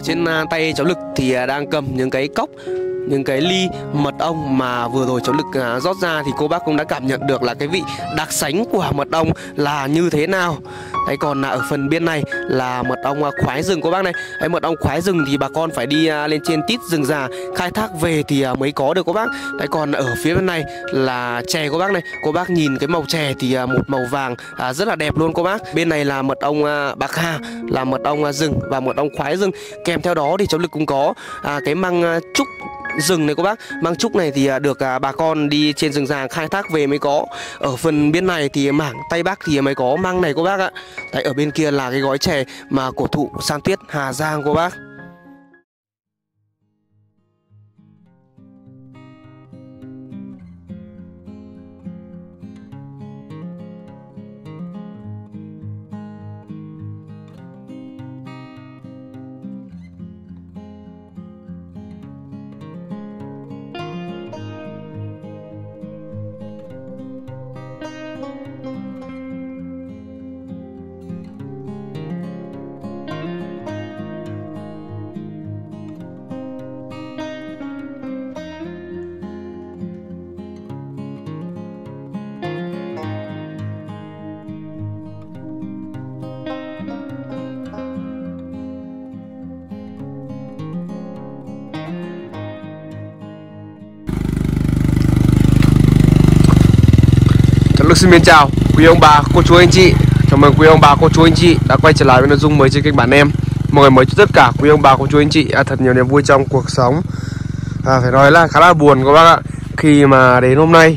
trên tay cháu Lực thì đang cầm những cái cốc, những cái ly mật ong mà vừa rồi cháu Lực rót ra, thì cô bác cũng đã cảm nhận được là cái vị đặc sánh của mật ong là như thế nào. Đấy, còn ở phần bên này là mật ong khoái rừng cô bác này. Đấy, mật ong khoái rừng thì bà con phải đi lên trên tít rừng già khai thác về thì mới có được cô bác. Đấy, còn ở phía bên này là chè cô bác này. Cô bác nhìn cái màu chè thì một màu vàng rất là đẹp luôn cô bác. Bên này là mật ong bạc hà, là mật ong rừng và mật ong khoái rừng. Kèm theo đó thì cháu Lực cũng có cái măng trúc rừng này cô bác. Măng trúc này thì được bà con đi trên rừng già khai thác về mới có. Ở phần bên này thì mảng Tây Bắc thì mới có măng này cô bác ạ. Đấy, ở bên kia là cái gói chè mà cổ thụ San Tuyết Hà Giang cô bác. Xin mến chào quý ông bà, cô chú anh chị. Chào mừng quý ông bà, cô chú anh chị đã quay trở lại với nội dung mới trên kênh bản em. Một ngày mới cho tất cả quý ông bà, cô chú anh chị thật nhiều niềm vui trong cuộc sống. Phải nói là khá là buồn các bác ạ, khi mà đến hôm nay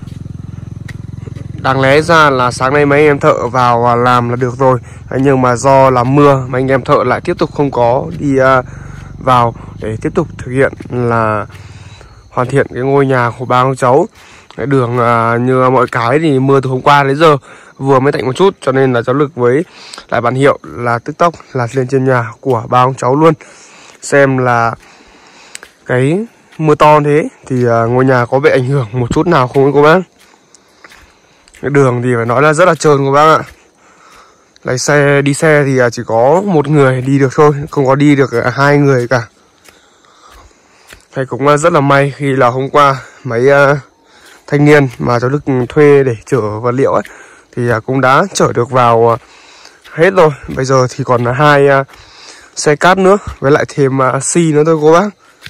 đáng lẽ ra là sáng nay mấy anh em thợ vào làm là được rồi, nhưng mà do là mưa mà anh em thợ lại tiếp tục không có đi vào để tiếp tục thực hiện là hoàn thiện cái ngôi nhà của ba ông cháu. Cái đường như mọi cái thì mưa từ hôm qua đến giờ vừa mới tạnh một chút, cho nên là cháu Lực với lại bạn Hiệu là tức tốc là lên trên nhà của ba ông cháu luôn, xem là cái mưa to thế thì ngôi nhà có bị ảnh hưởng một chút nào không cô bác. Cái đường thì phải nói là rất là trơn cô bác ạ. Lái xe đi xe thì chỉ có một người đi được thôi, không có đi được hai người cả. Thầy cũng rất là may khi là hôm qua mấy thanh niên mà cháu Lực thuê để chở vật liệu ấy thì cũng đã chở được vào hết rồi. Bây giờ thì còn hai xe cát nữa với lại thêm xi nữa thôi cô bác.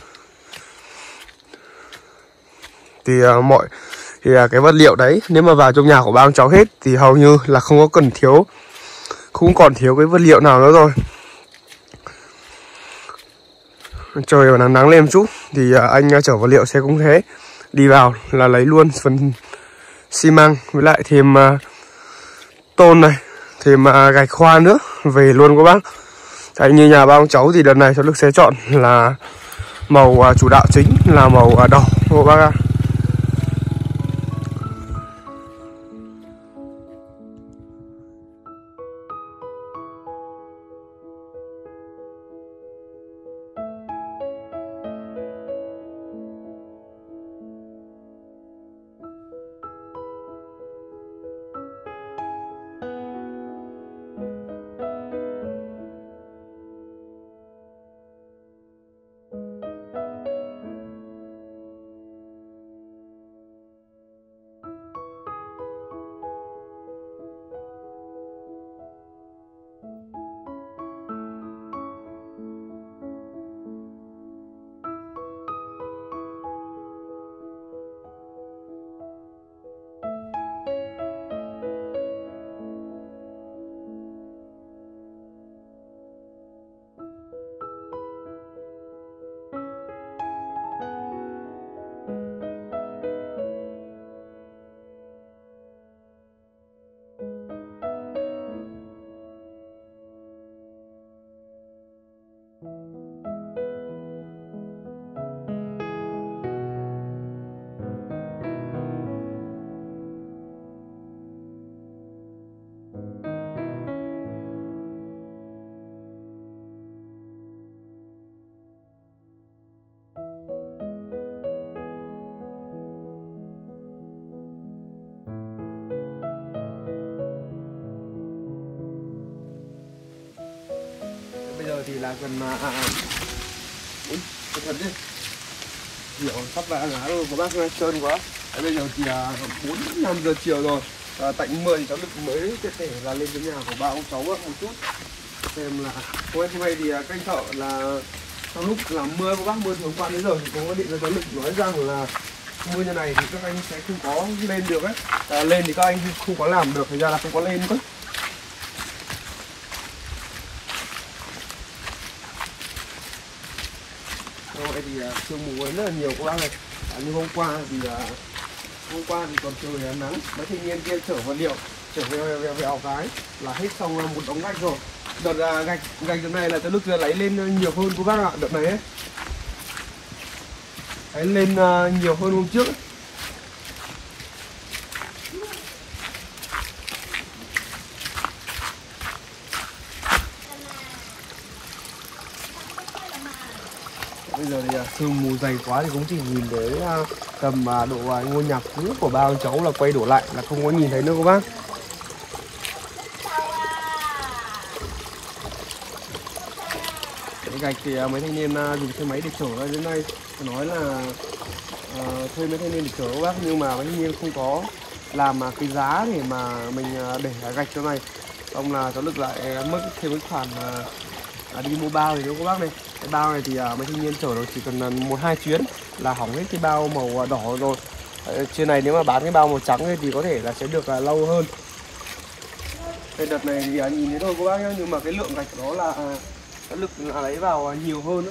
Thì cái vật liệu đấy nếu mà vào trong nhà của ba ông cháu hết thì hầu như là không còn thiếu cái vật liệu nào nữa rồi. Trời ở nắng nắng lên một chút thì anh chở vật liệu xe cũng thế, đi vào là lấy luôn phần xi măng với lại thêm tôn này, thêm gạch khoa nữa về luôn các bác. Đấy, như nhà ba ông cháu thì đợt này cháu Lực sẽ chọn là màu chủ đạo chính là màu đỏ các bác ạ. thì là gần thật đấy, kiểu sắp vã ngã rồi của bác trơn quá. Bây giờ thì 4-5 giờ chiều rồi, tạnh mưa thì cháu Lực mới có thể là lên đến nhà của ba ông cháu một chút xem là hôm nay thì canh thợ là trong lúc làm mưa của bác mưa hôm qua đến giờ thì có điện cho cháu Lực nói rằng là mưa như này thì các anh sẽ không có lên được ấy, lên thì các anh không có làm được, thành ra là không có lên nữa. Rồi thì sương mù rất là nhiều các bác này. Như hôm qua thì còn trời nắng, mấy thanh niên kia chở vật liệu, chở vèo cái là hết xong một đống gạch rồi. Đợt gạch đợt này là cháu Lực lấy lên nhiều hơn các bác ạ, đợt này ấy. Đấy, lên nhiều hơn hôm trước ấy. Bây giờ thì sương mù dày quá thì cũng chỉ nhìn thấy tầm độ ngôi nhà cũ của ba ông cháu là quay đổ lại là không có nhìn thấy nữa các bác. Cái gạch thì mấy thanh niên dùng xe máy để chở ra đến đây, nói là thuê mấy thanh niên để chở các bác, nhưng mà mấy thanh niên không có làm cái giá để mà mình để gạch cho này, xong là cháu Lực lại mất thêm cái khoản đi mua bao thì đúng các bác này. Cái bao này thì mấy thanh niên chở nó chỉ cần 1-2 chuyến là hỏng hết cái bao màu đỏ rồi. Trên này nếu mà bán cái bao màu trắng thì có thể là sẽ được lâu hơn. Cái đợt này thì nhìn thấy thôi các bác nhá, nhưng mà cái lượng gạch đó là cháu Lực lấy vào nhiều hơn đó.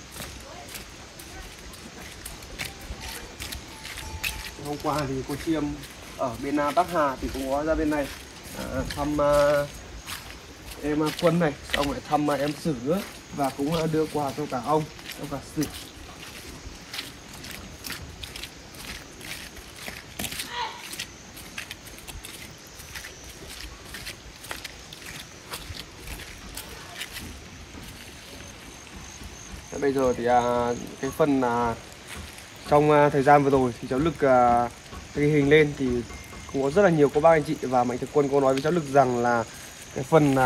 Hôm qua thì cô Chiêm ở bên Bắc Hà thì cũng có ra bên này thăm em Quân này, xong lại thăm em Sử nữa, và cũng đưa quà cho cả ông, cho cả Sử. Bây giờ thì cái phần trong thời gian vừa rồi thì cháu Lực ghi hình lên thì cũng có rất là nhiều cô bác anh chị và Mạnh Thường Quân có nói với cháu Lực rằng là cái phần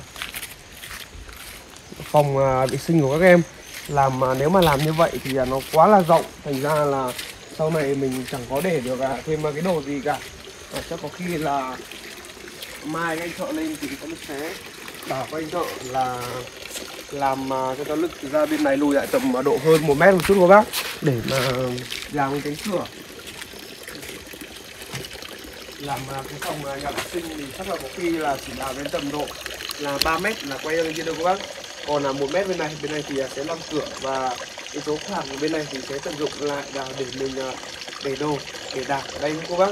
phòng vệ sinh của các em làm nếu mà làm như vậy thì nó quá là rộng, thành ra là sau này mình chẳng có để được thêm cái đồ gì cả. Chắc có khi là mai anh thợ lên thì cháu Lực sẽ bảo với anh thợ là làm cho cháu Lực ra bên này lùi lại tầm độ hơn 1 mét một chút các bác, để mà làm cái cánh cửa, làm cái phòng nhà vệ sinh thì chắc là có khi là chỉ làm đến tầm độ là 3 mét là quay lên trên đâu các bác. Còn là 1 mét bên này thì sẽ làm cửa, và cái số khoảng của bên này thì sẽ tận dụng lại để mình để đồ, để đạc ở đây các bác.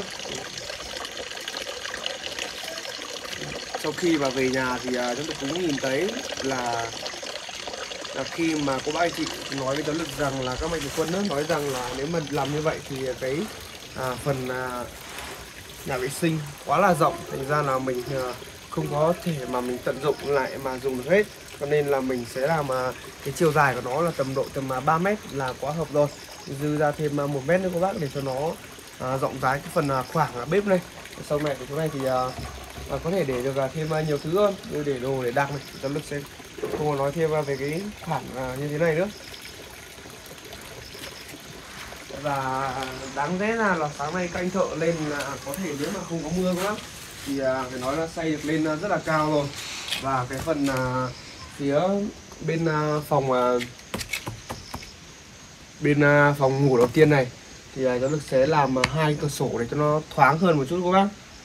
Sau khi mà về nhà thì chúng tôi cũng nhìn thấy là khi mà cô bác anh chị nói với cháu Lực rằng là các Mạnh Thường Quân nói rằng là nếu mà làm như vậy thì cái phần nhà vệ sinh quá là rộng, thành ra là mình không có thể mà mình tận dụng lại mà dùng được hết, cho nên là mình sẽ làm cái chiều dài của nó là tầm 3 mét là quá hợp rồi, dư ra thêm 1 mét nữa các bác, để cho nó rộng rãi cái phần khoảng bếp này. Sau này của chỗ này thì có thể để được thêm nhiều thứ hơn, như để đồ, để đạc này. Cháu Lực sẽ không có nói thêm về cái khoản như thế này nữa. Và đáng lẽ là sáng nay các anh thợ lên có thể nếu mà không có mưa nữa thì phải nói là xây được lên rất là cao rồi. Và cái phần phía bên phòng ngủ đầu tiên này thì cháu Lực sẽ làm 2 cửa sổ để cho nó thoáng hơn một chút các bác.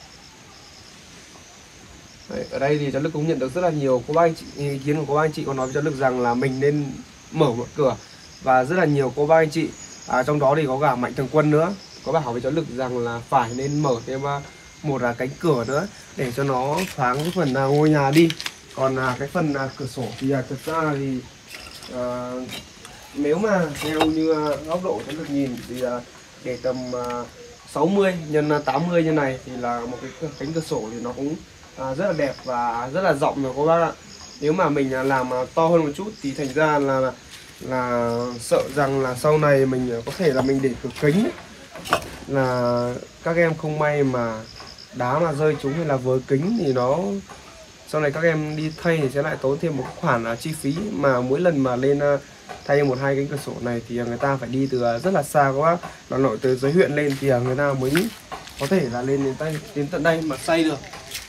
Đấy, ở đây thì cháu Lực cũng nhận được rất là nhiều cô bác anh chị, ý kiến của cô bác anh chị có nói với cháu Lực rằng là mình nên mở một cửa, và rất là nhiều cô bác anh chị trong đó thì có cả Mạnh Thường Quân nữa có bảo với cháu Lực rằng là phải nên mở thêm một cánh cửa nữa để cho nó thoáng cái phần ngôi nhà đi. Còn cái phần cửa sổ thì thật ra thì nếu mà theo như góc độ cháu Lực nhìn thì để tầm 60 x 80 như này thì là một cái cánh cửa sổ thì nó cũng rất là đẹp và rất là rộng rồi các bác ạ. Nếu mà mình làm to hơn một chút thì thành ra là sợ rằng là sau này mình có thể là mình để cửa kính ấy, là các em không may mà đá mà rơi trúng hay là vỡ kính thì nó sau này các em đi thay thì sẽ lại tốn thêm một khoản chi phí, mà mỗi lần mà lên thay 1-2 cánh cửa sổ này thì người ta phải đi từ rất là xa các bác, Hà Nội từ dưới huyện lên thì người ta mới có thể là lên đến tận đây mà xay được.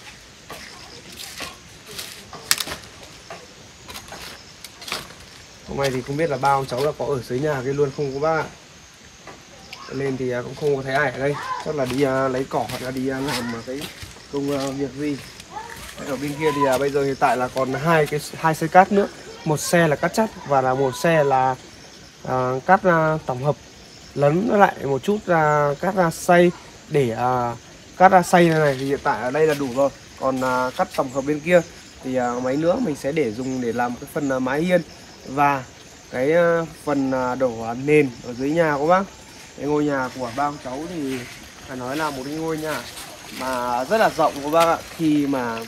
Hôm nay thì không biết là ba ông cháu là có ở dưới nhà cái luôn không các bác ạ. Lên thì cũng không có thấy ai ở đây, chắc là đi lấy cỏ hoặc là đi làm cái công việc gì. Ở bên kia thì bây giờ hiện tại là còn hai xe cát nữa, một xe là cát chắt và là một xe là cát tổng hợp lấn lại một chút cát xay để cát xay này thì hiện tại ở đây là đủ rồi. Còn cát tổng hợp bên kia thì mấy nữa mình sẽ để dùng để làm cái phần mái hiên và cái phần đổ nền ở dưới nhà các bác. Cái ngôi nhà của ba ông cháu thì phải nói là một cái ngôi nhà mà rất là rộng các bác ạ. Khi mà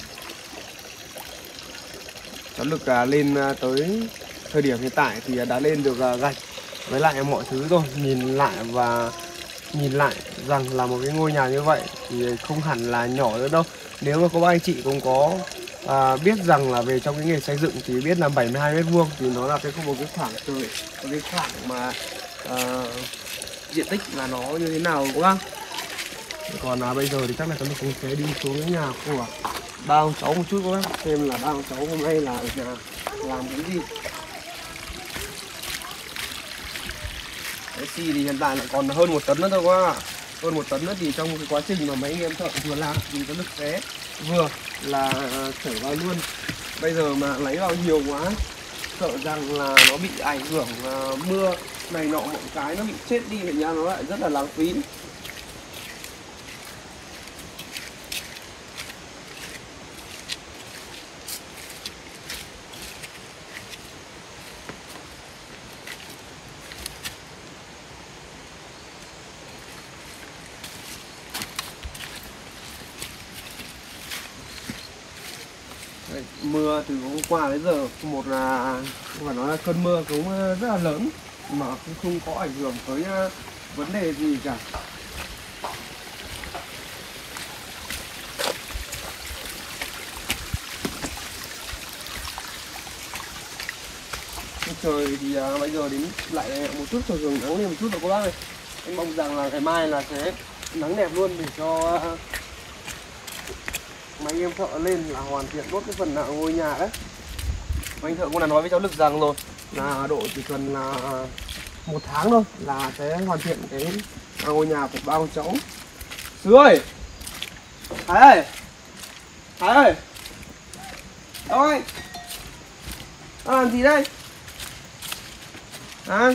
cháu lực lên tới thời điểm hiện tại thì đã lên được gạch với lại mọi thứ rồi. Nhìn lại rằng là một cái ngôi nhà như vậy thì không hẳn là nhỏ nữa đâu. Nếu mà có ba anh chị cũng có biết rằng là về trong cái nghề xây dựng thì biết là 72 m² thì nó là một cái khoảng trời, cái khoảng mà diện tích là nó như thế nào các bác. Còn bây giờ thì chắc là chúng mình cũng sẽ đi xuống cái nhà của ba ông cháu một chút các bác, xem là ba ông cháu hôm nay là ở nhà làm cái gì. Cái xi thì hiện tại lại còn hơn 1 tấn nữa thôi các bác. Hơn 1 tấn nữa thì trong cái quá trình mà mấy anh em thợ vừa làm thì có được xé vừa là chở vào luôn. Bây giờ mà lấy vào nhiều quá sợ rằng là nó bị ảnh hưởng mưa này nọ mọi cái nó bị chết đi thì nha, nó lại rất là lãng phí. Đấy, mưa từ hôm qua đến giờ một là phải nói là cơn mưa cũng rất là lớn mà cũng không có ảnh hưởng tới vấn đề gì cả. Trời thì bây giờ đến lại một chút trời hưởng nắng lên một chút rồi các bác ơi. Em mong rằng là ngày mai là sẽ nắng đẹp luôn để cho mấy anh em thợ lên là hoàn thiện tốt cái phần ngôi nhà đấy. Anh thợ cũng đã nói với cháu Lực rằng rồi là độ chỉ cần là 1 tháng thôi là sẽ hoàn thiện cái ngôi nhà của ba ông cháu. Sứ ơi, Thái ơi, Thái ơi, đâu anh? Đang làm gì đây? Hả?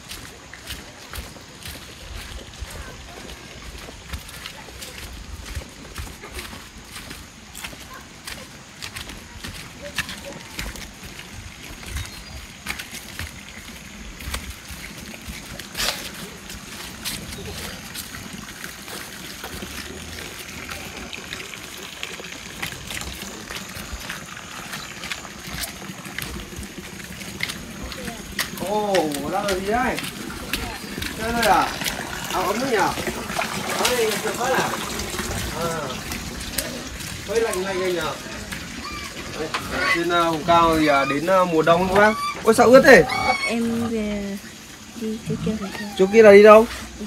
Ồ, đang làm gì đây? Chơi đây à? Áo ấm nữa nhỉ? Áo này được hết à? Hơi lạnh anh nhỉ? Trên vùng cao thì đến mùa đông các bác. Ôi sao ướt thế? Em về đi chỗ kia rồi. Chỗ kia là đi đâu?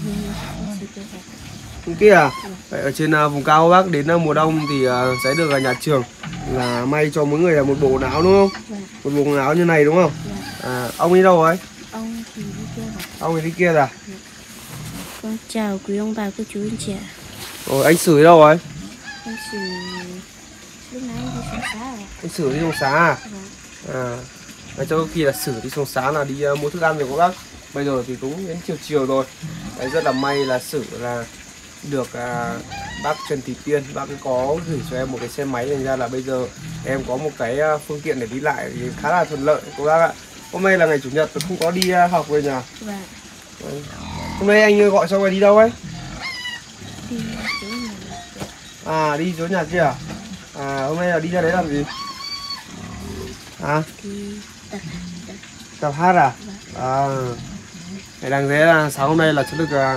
Vùng kia à? Vậy ở trên vùng cao các bác đến mùa đông thì sẽ được nhà trường là may cho mỗi người một bộ quần áo đúng không? Vâng. Một bộ quần áo như này đúng không? Vâng. Ông đi đâu rồi? Ông thì đi kia rồi. Ông thì đi kia à? Con chào quý ông bà cô chú anh chị ạ. Rồi anh Sử đi đâu rồi? Anh Sử lúc nãy anh đi xuống xá rồi. Anh Sử đi sông Xá à? Vâng. Cho khi là Sử đi sông Xá là đi mua thức ăn rồi các bác. Bây giờ thì cũng đến chiều rồi. Đấy, rất là may là Sử là được bác Trần Thị Tiên, bác ấy có gửi cho em một cái xe máy, thành ra là bây giờ em có một cái phương tiện để đi lại thì khá là thuận lợi các bác ạ. Hôm nay là ngày chủ nhật không có đi học rồi nhỉ? Vâng. Đấy. Hôm nay anh gọi xong rồi đi đâu ấy? Đi chỗ nhà. À đi chỗ nhà kia à? À hôm nay là đi ra đấy làm gì? À? Đi Tập hát à? À. Để đằng thế là sáng hôm nay là chú được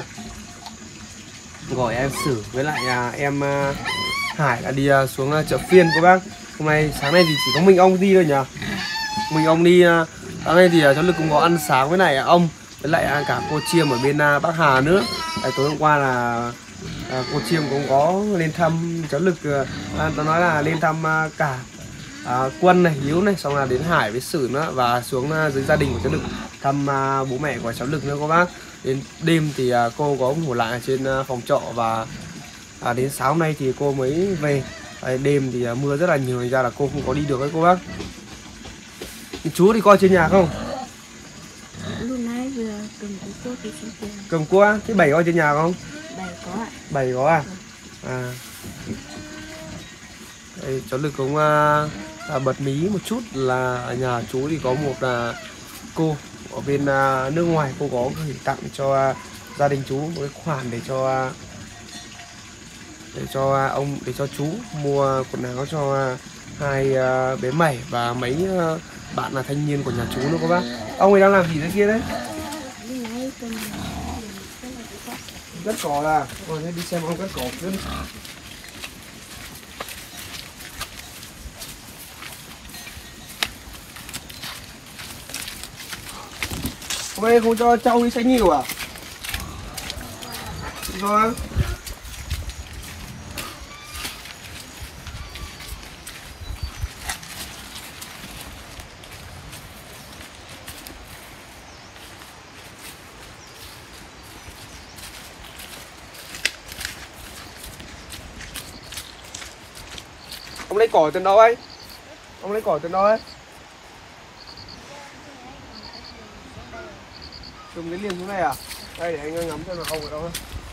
gọi em Sử với lại em Hải là đi xuống chợ phiên các bác. Hôm nay sáng nay thì chỉ có mình ông đi thôi nhỉ? Mình ông đi. Sáng nay thì cháu Lực cũng có ăn sáng với lại ông với lại cả cô Chiêm ở bên Bắc Hà nữa. Tối hôm qua là cô Chiêm cũng có lên thăm cháu Lực. Tao nói là lên thăm cả Quân này, Hiếu này, xong là đến Hải với Sử nữa và xuống dưới gia đình của cháu Lực thăm bố mẹ của cháu Lực nữa cô bác. Đến đêm thì cô có ngủ lại ở trên phòng trọ và đến sáng hôm nay thì cô mới về. Đêm thì mưa rất là nhiều, thành ra là cô không có đi được đấy cô bác. Chú thì coi trên nhà không? Lúc nãy vừa cầm cái cuốc đi trên kia. Cầm cuốc á? Thế Bảy coi trên nhà không? Bảy có ạ. Bảy có à? Đây, cháu Lực cũng bật mí một chút là ở nhà chú thì có một cô ở bên nước ngoài, cô có gửi tặng cho gia đình chú một cái khoản để cho chú mua quần áo cho hai bé Mẩy và mấy bạn là thanh niên của nhà chú nữa các bác. Ông ấy đang làm gì thế kia đấy? Cất cỏ là, rồi đi xem ông cất cỏ trước. Hôm nay không cho trâu đi xanh nhiều à? Rồi. Ông lấy cỏ từ đâu ấy? Ông lấy cỏ từ đâu ấy? Dùng cái liền xuống này à? Đây để anh ngắm xem là ông ở đâu.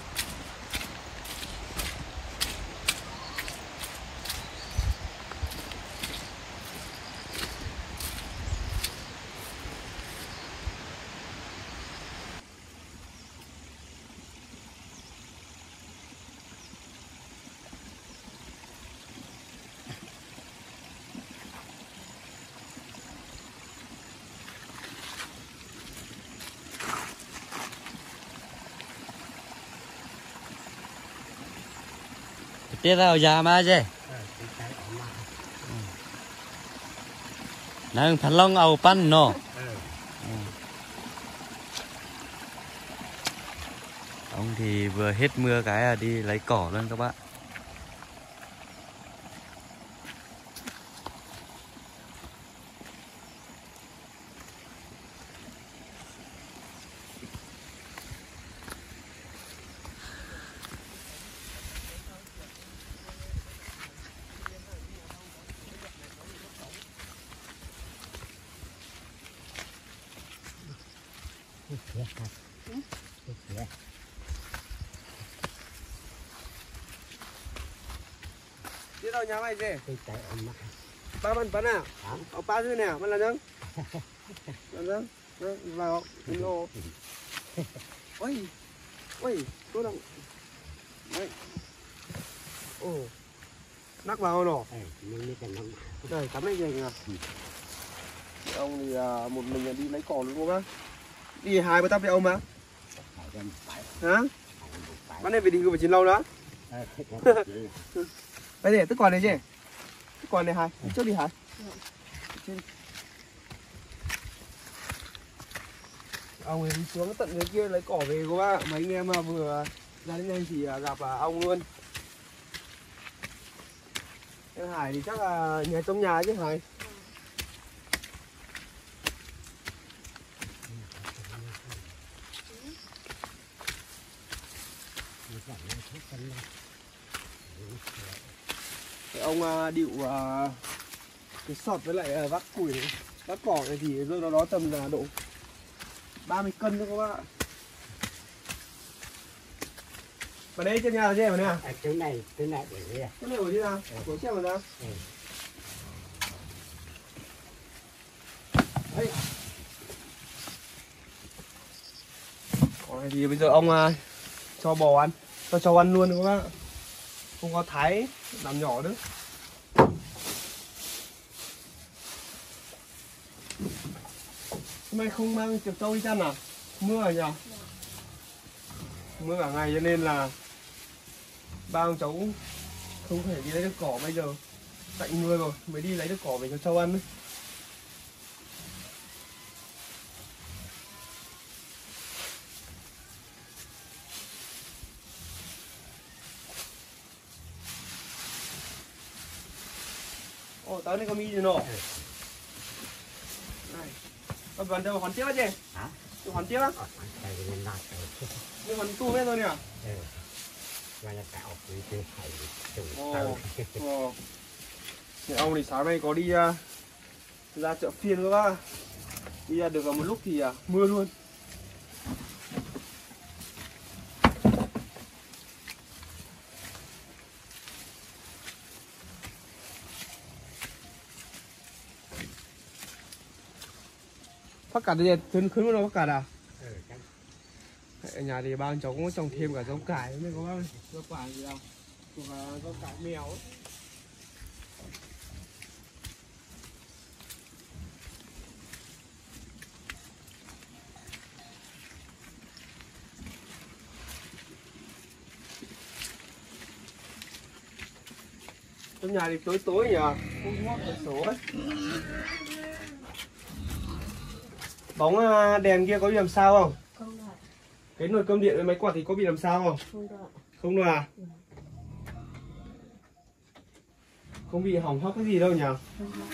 Tiết vào già mà chứ. Nàng thật long ầu pan nó. Ông thì vừa hết mưa cái là đi lấy cỏ luôn các bạn. Đi đâu nhà mày gì? Ba bạn bắn à? Ông ba thứ nào? Mà là nhá. Là nhá. Vào lô. Ôi. Ôi, tôi đang. Đấy. Ồ. Nắc vào nó. Đây, cắm đây gì à? Ông thì một mình đi lấy cỏ luôn cô bác. Đi hai bữa tắp với ông mà. Hả? Bắn này phải đi về chiến lâu đó. Bây giờ tức còn này chứ? Tức còn này Hải, đi trước đi Hải. Ông ấy đi xuống tận dưới kia lấy cỏ về cô bác. Mấy anh em vừa ra đến đây thì gặp ông luôn. Em Hải thì chắc là nhà trong nhà chứ Hải. Ông điệu cái sọt với lại vác củi này, vác cỏ này thì rơi nó đó tầm là độ 30 cân thôi các bạn ạ. Mà đây trên nhà là gì mà nè? Cái này để đây. Cái này ở đi nào? Của xem mà ra. Đấy. Cỏ này thì bây giờ ông cho bò ăn, cho ăn luôn các bác ạ. Không có thái làm nhỏ nữa. Hôm nay không mang chuột trâu đi chăn à? Mưa à nhỉ? Mưa cả ngày cho nên là ba ông cháu không thể đi lấy được cỏ bây giờ. Tạnh mưa rồi, mới đi lấy được cỏ về cho trâu ăn đấy. Ồ, tới đây có mi gì nọ. Này, con vẫn đâu hoàn tiếp chứ? Hả? Tôi hoàn tiếp á? Nhưng hoàn tu hết rồi nè. Thì ông thì sáng nay có đi ra chợ phiên các bác. Đi ra được một lúc thì mưa luôn. Phát cà đây khấn khấn nó phát cà à? Ở nhà thì ba cháu cũng có trồng thêm cả rau cải nữa có bác. Rau cải gì đâu? Rau cải mèo ấy. Trong nhà thì tối tối nhỉ, không ngót cửa sổ ấy. Bóng đèn kia có bị làm sao không? Không được. Cái nồi cơm điện với máy quạt thì có bị làm sao không? Không được. Không được à? Không bị hỏng hóc cái gì đâu nhỉ? Không được.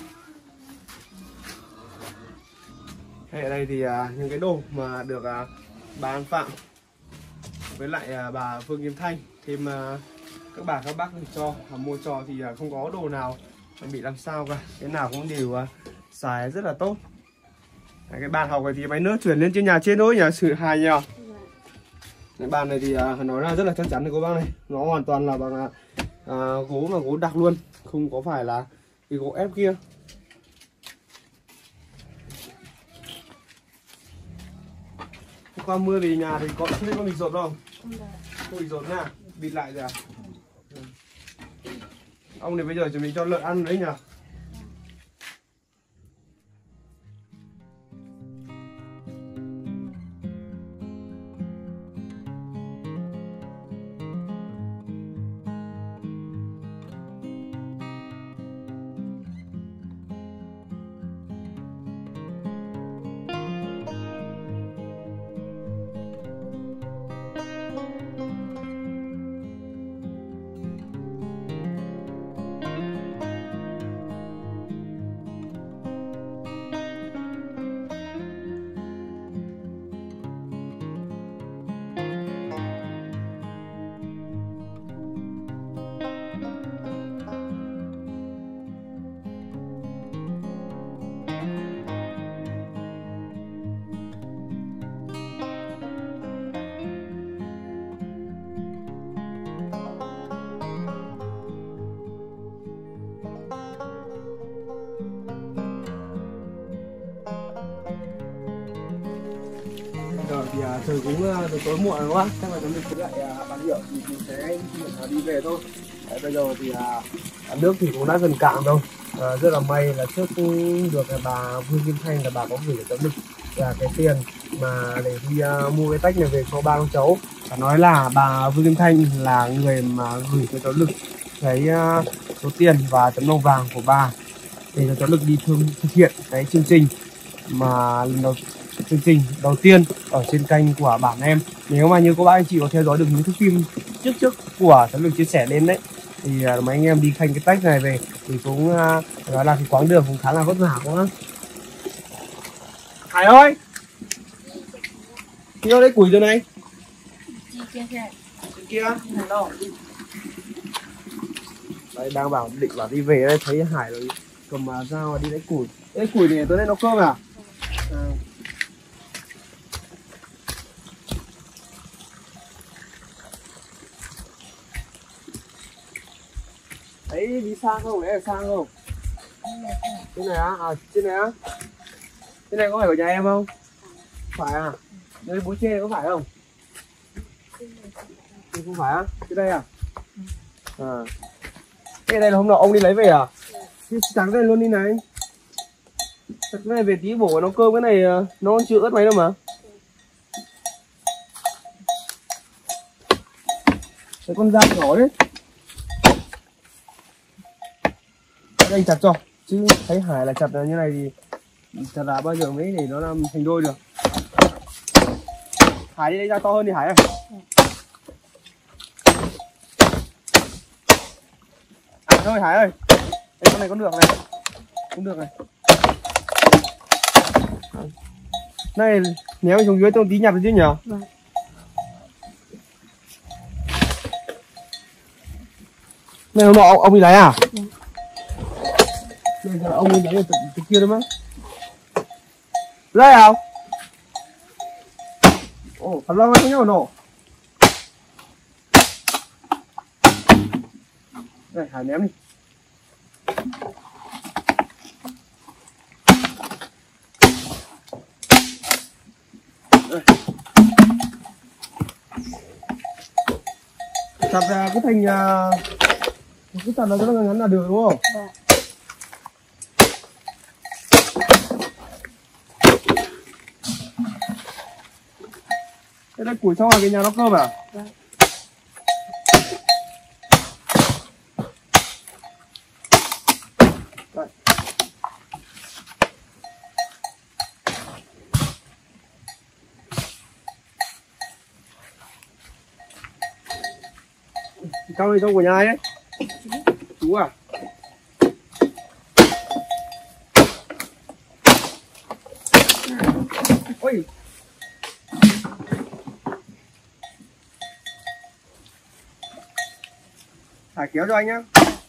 Ở đây thì những cái đồ mà được bà An Phạm với lại bà Phương Kim Thanh thêm các bà các bác cho mua cho thì không có đồ nào bị làm sao cả, cái nào cũng đều xài rất là tốt. Cái bàn học này thì máy nước chuyển lên trên nhà trên thôi nhỉ, sự hài nhỉ. Cái bàn này thì nói là rất là chắc chắn rồi các bác này, nó hoàn toàn là bằng gỗ mà gỗ đặc luôn, không có phải là cái gỗ ép kia. Qua mưa thì nhà thì có chưa có bị rột không? Không bị rột nha, bịt lại rồi à? Ông này bây giờ chuẩn bị cho lợn ăn đấy nhỉ? Giờ thì trời cũng từ tối muộn rồi quá, chắc là chúng mình sẽ lại bán hiệu thì mình sẽ đi về thôi. Đấy, bây giờ thì nước thì cũng đã gần cạn rồi. Rất là may là trước được bà Vương Kim Thanh là bà có gửi cho mình là cái tiền mà để đi mua cái tách này về cho ba con cháu. Và nói là bà Vương Kim Thanh là người mà gửi cho cháu Lực cái số tiền và tấm lòng vàng của bà để cho cháu Lực đi thực hiện cái chương trình mà chương trình đầu tiên ở trên kênh của bản em. Nếu mà như các bác anh chị có theo dõi được những thước phim trước của cháu Lực chia sẻ lên đấy thì mấy anh em đi khanh cái tách này về thì cũng nói là cái quãng đường cũng khá là vất vả quá. Hải ơi, đi đâu đấy củi rồi này? Kia đây đang định bảo đi về đây, thấy Hải rồi cầm dao đi lấy củi. Ê, củi này tới đây nấu cơm à? Đấy đi sang không? Đấy là sang không? Trên này á? Trên này á? Trên này có phải ở nhà em không? Phải à? Đây bố chê có phải không? Không phải á? Trên đây à? Cái này là hôm nọ ông đi lấy về à? Thì trắng đây luôn đi này. Cái này về tí bổ nấu cơm, cái này nó chưa ướt mấy đâu mà. Cái con dao nhỏ đấy. anh chặt cho, chứ thấy Hải là chặt là như này thì chặt là bao giờ mới để nó làm thành đôi được. Hải đi đây ra to hơn đi Hải ơi. À thôi Hải ơi, đây con này con được này, cũng được này. Này nếu xuống dưới tôi tí nhặt được chứ nhở? Vâng. Này hôm nọ ông đi lấy à? Vâng. Này giờ ông đi lấy từ kia đấyมั้ง. Lấy à? Ồ, thật lo cái nhau nổ. Đây, Hải ném đi. Chặt ra cái thành cái chặt nó rất là ngắn là được đúng không? Vâng. Cái đây củi sau là cái nhà nó cơm à? Vâng. Đây. Trong này trong của nhà ai đấy? Chú à? Ôi. Hải kéo cho anh nhá.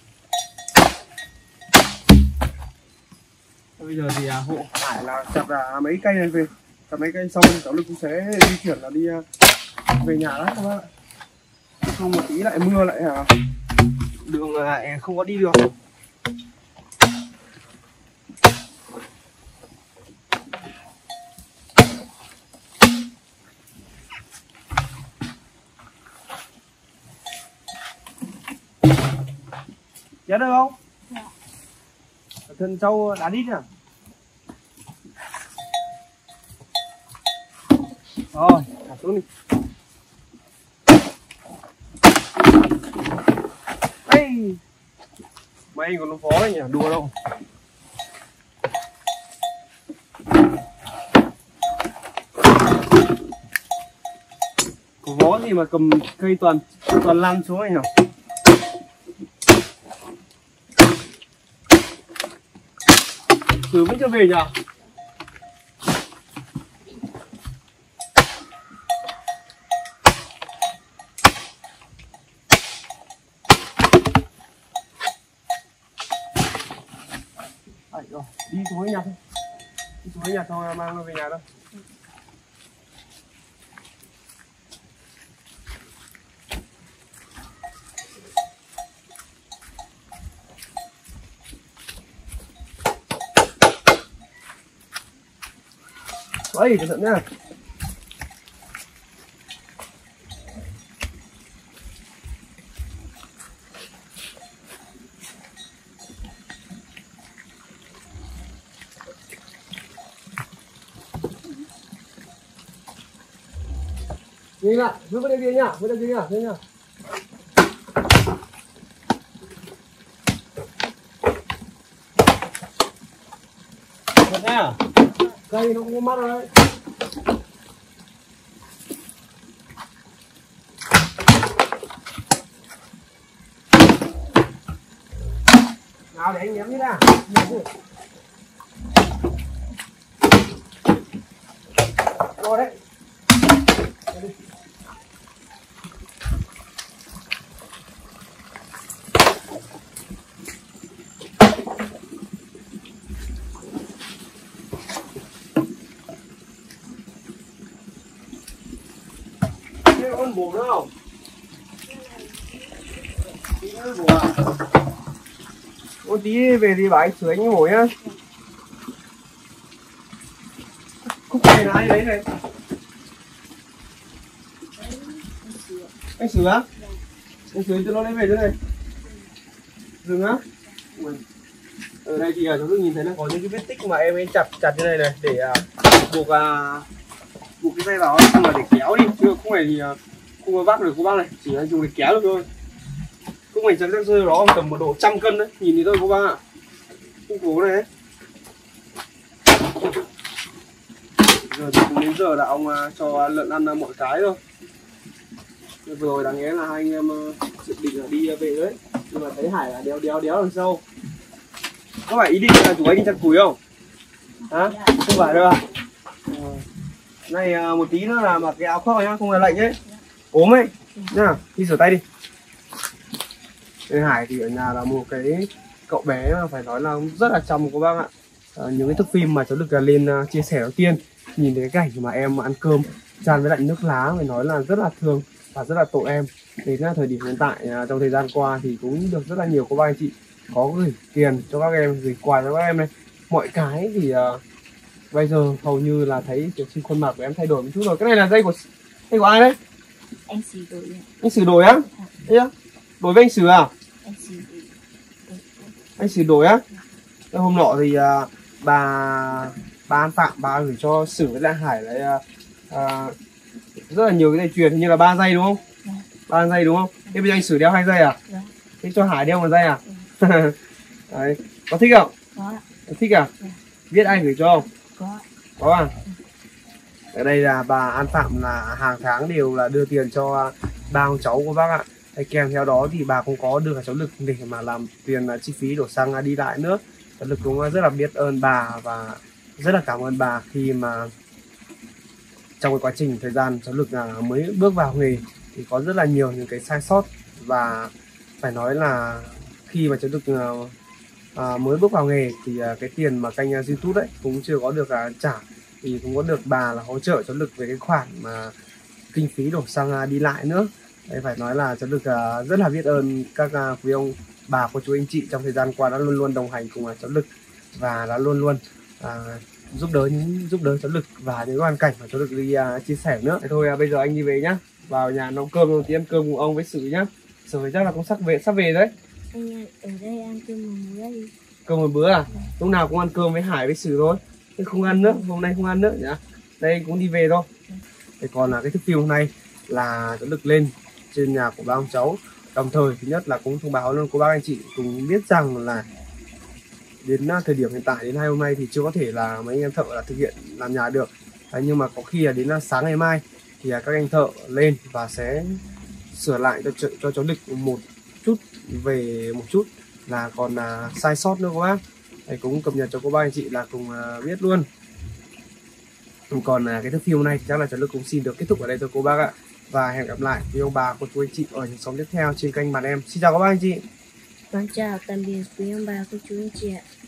Bây giờ thì hộ Hải là chặt mấy cây này về, chặt mấy cây xong cháu lực cũng sẽ di chuyển là đi về nhà đó các bạn ạ. Không một tí lại mưa lại đường không có đi được. Nhớ được không? Dạ. Thân trâu đá đít à? Rồi, thả xuống đi. Ây, mấy anh còn nó phó đấy nhỉ, đùa đâu. Có vó gì mà cầm cây toàn lăn xuống anh nhỉ? Từ vẫn chưa về nhỉ? Rồi, đi xuống nhà thôi. Đi xuống nhà thôi mang nó về nhà đâu. Đấy, cẩn thận nha. Nhìn ạ, giữ cái kia nhá, cái kia nhá, thế nhá. Được nha. Cây nó cũng có mắt rồi đấy. Nào để anh ném đi ra. Rồi đấy. Con bổ nữa không? Tí nữa bổ à? Một tí về thì bảo anh sửa anh ngồi nhá. Khúc này là ai lấy này? Anh sửa á? Anh sửa cho nó lấy về chỗ này. Dừng á? Ở đây thì chúng tôi nhìn thấy nó có những cái vết tích mà em chặt như này này để buộc cái dây vào, không là để kéo đi, chứ không phải thì không có vác được cô bác này, chỉ là dùng để kéo được thôi. Khúc này chặt rơi đó tầm một độ 100 cân đấy, nhìn thì thôi cô bác ạ. khu phố này ấy. Giờ thì cũng đến giờ là ông cho lợn ăn mọi cái rồi. Vừa rồi đáng lẽ là hai anh em dự định là đi về đấy, nhưng mà thấy Hải là đéo đằng sau. Có phải ý định là chú ấy đi chặt củi không? Hả? Không phải đâu à? Này một tí nữa là mặc cái áo khoác nhá, không là lạnh ấy. Ốm ấy. Nhá, đi rửa tay đi. Hải thì ở nhà là một cái cậu bé mà phải nói là rất là chăm các bác ạ. Những cái thước phim mà cháu được lên chia sẻ đầu tiên, nhìn thấy cái cảnh mà em ăn cơm chan với lại nước lá, phải nói là rất là thương và rất là tội em. Đến thời điểm hiện tại trong thời gian qua thì cũng được rất là nhiều cô bác anh chị có gửi tiền cho các em, gửi quà cho các em này, mọi cái thì bây giờ hầu như là thấy kiểu trên khuôn mặt của em thay đổi một chút rồi. Cái này là dây của ai đấy? Anh Sử đổi. Anh Sử đổi á? Thế á? Đổi với anh Sử à? Anh Sử đổi. Anh Sử đổi á? Hôm nọ thì bà An Phạm bà gửi cho Sử với lại Hải lại rất là nhiều cái dây chuyền, như là 3 dây đúng không? 3 dây đúng không? Thế bây giờ anh Sử đeo 2 dây à? Thế cho Hải đeo 1 dây à? Đấy. Có thích không? Có. Thích à? Biết ai gửi cho không? Có à? Ở đây là bà An Phạm là hàng tháng đều là đưa tiền cho ba ông cháu của bác ạ. Hay kèm theo đó thì bà cũng có đưa cả cháu Lực để mà làm tiền chi phí đổ xăng đi lại nữa. Cháu Lực cũng rất là biết ơn bà và rất là cảm ơn bà khi mà trong cái quá trình thời gian cháu Lực mới bước vào nghề thì có rất là nhiều những cái sai sót, và phải nói là khi mà cháu Lực mới bước vào nghề thì cái tiền mà kênh YouTube đấy cũng chưa có được trả, thì cũng có được bà là hỗ trợ cháu Lực về cái khoản mà kinh phí đổ xăng đi lại nữa. Đấy, phải nói là cháu Lực rất là biết ơn các quý ông bà, cô chú anh chị trong thời gian qua đã luôn luôn đồng hành cùng cháu Lực và đã luôn luôn giúp đỡ cháu Lực và những hoàn cảnh mà cháu Lực đi chia sẻ nữa. Thế thôi bây giờ anh đi về nhá, vào nhà nấu cơm đầu tiên, ăn cơm cùng ông với Sử nhá. Sử chắc là cũng sắp về đấy. Anh ở đây ăn cơm một bữa đi. Cơm một bữa à? Lúc nào cũng ăn cơm với Hải với Sử thôi, chứ không ăn nữa, hôm nay không ăn nữa nhá. Đây cũng đi về thôi. Thế còn là cái thức phim hôm nay là cháu Lực lên trên nhà của ba ông cháu, đồng thời thứ nhất là cũng thông báo luôn cô bác anh chị cùng biết rằng là đến thời điểm hiện tại đến hai hôm nay thì chưa có thể là mấy anh em thợ là thực hiện làm nhà được. Nhưng mà có khi là đến sáng ngày mai thì các anh thợ lên và sẽ sửa lại cho cháu Lực một chút, về một chút là còn sai sót nữa các bác. Thầy cũng cập nhật cho cô bác anh chị là cùng biết luôn. Còn cái thước phim này chắc là cháu Lực cũng xin được kết thúc ở đây thôi cô bác ạ. Và hẹn gặp lại với ông bà, cô chú anh chị ở những sóng tiếp theo trên kênh Bạn Em. Xin chào các bác anh chị. Chào tạm biệt quý ông bà, cô chú anh chị ạ.